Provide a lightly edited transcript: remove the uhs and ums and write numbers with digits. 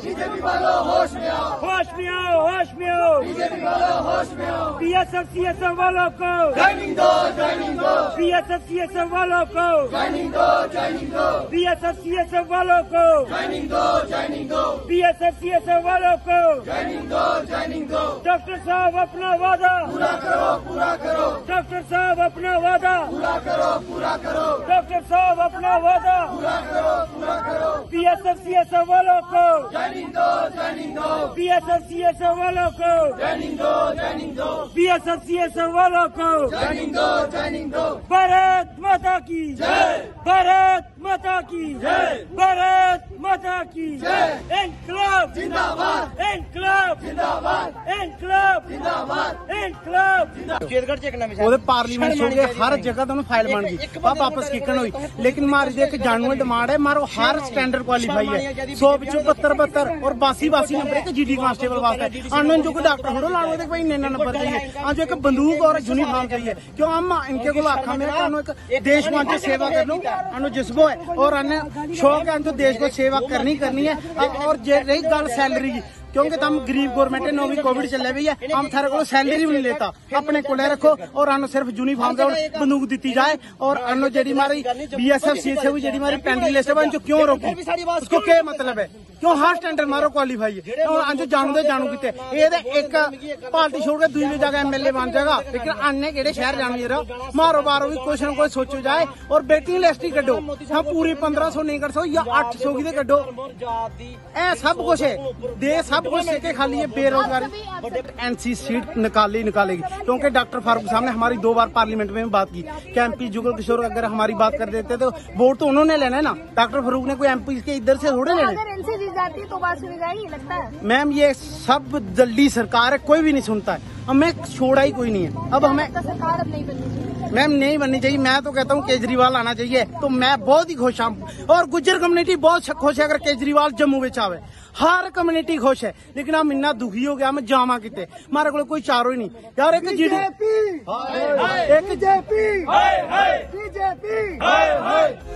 BJP वालों होश में आओ, होश में आओ, होश में आओ। बीजेपी वालों होश में आओ। बीएसएफ सीएसएफ वालों को ज्वाइनिंग दो, ज्वाइनिंग दो, बीएसएफ सीएसएफ वालों को ज्वाइनिंग दो, ज्वाइनिंग दो, बीएसएफ सीएसएफ वालों को ज्वाइनिंग दो, ज्वाइनिंग दो, बीएसएफ सीएसएफ वालों को ज्वाइनिंग दो, ज्वाइनिग दो। डॉक्टर साहब अपना वादा पूरा करो, पूरा करो, डॉक्टर साहब अपना वादा पूरा करो, पूरा करो, डॉक्टर साहब अपना वादा पूरा करो, पूरा करो। बीएसएफ सीएसएफ वालों को ज्वाइनिंग दो, ज्वाइनिंग दो, बीएसएफ सीएसएफ वालों को ज्वाइनिंग दो, ज्वाइनिंग दो, बीएसएफ सीएसएफ वालों को ज्वाइनिंग दो, ज्वाइनिंग दो। भारत माता की जय, भारत माता की जय, भारत माता की जय। इनकलाब जिंदाबाद, इनकलाब जिंदाबाद, इनकलाब जिंदाबाद, इनकलाब। ਉਹਦੇ ਪਾਰਲੀਮੈਂਟ ਹੋ ਗਏ ਹਰ ਜਗ੍ਹਾ ਤੋਂ ਫਾਈਲ ਬਣ ਗਈ ਵਾਪਸ ਕਿਕਣ ਹੋਈ ਲੇਕਿਨ ਮਾਰੀ ਦੇ ਇੱਕ ਜਾਣੂ ਡਿਮਾਂਡ ਹੈ ਮਾਰੋ ਹਰ ਸਟੈਂਡਰਡ ਕੁਆਲੀਫਾਈ ਹੈ 100 ਵਿੱਚੋਂ 72 और 82 नंबर एक जीडी कांस्टेबल वास्ते आने जो कोई डॉक्टर थोड़ा लाने देख भाई इन्ना नंबर चाहिए आज एक बंदूक और यूनिफॉर्म चाहिए क्यों हम इनके को आखा मेरे कानू एक देशवान की सेवा कर लूं अनु जिसबो है और अन्य शौक है तो देश को सेवा करनी है और रही गल सैलरी की क्योंकि तुम गरीब गवर्नमेंट है नौवीं कोविड चले भी है हम थारे को सैलरी भी नहीं लेता अपने को रखो और अनु सिर्फ यूनिफॉर्म और बंदूक दी जाए और अनु जी हमारी बीएसएफ सीएसएफ जी हमारी पेंडिंग लिस्ट है जो क्यों रोकी उसको क्या मतलब है क्यों हर स्टैंडर्ड मारो क्वालीफाई है और अंजो जानू दे जानू किते एक पार्टी छोड़ के दूसरी जगह एमएलए बन जाएगा लेकिन अन्य केड़े शहर जानो जरा मारो बारो भी कुछ न कुछ सोचो जाए और बेटी लिस्ट ही कड्डो हम पूरी 1500 नहीं कर सकते या 800 की कड्डो ए सब कुछ है दे सब कुछ लेके खाली है बेरोजगारी एनसी सीट निकालेगी क्योंकि डॉक्टर फारूक साहब ने हमारी 2 बार पार्लियामेंट में बात की कि एमपी जुगल किशोर अगर हमारी बात कर देते तो वोट तो उन्होंने लेना है ना डॉक्टर फारूक ने कोई एमपी के इधर से थोड़े लेने जाती तो बात सुनी जाएगी लगता है मैम ये सब जल्दी सरकार है कोई भी नहीं सुनता है हमें छोड़ा ही कोई नहीं है अब हमें सरकार अब नहीं बननी चाहिए मैम नहीं बननी चाहिए मैं तो कहता हूँ केजरीवाल आना चाहिए तो मैं बहुत ही खुश हूँ और गुज्जर कम्युनिटी बहुत खुश है अगर केजरीवाल जम्मू में आवे हर कम्युनिटी खुश है लेकिन हम इन्ना दुखी हो गया हम जावा किते हमारे को कोई चारो ही नहीं यार एक जीडीपी एक जेपी बीजेपी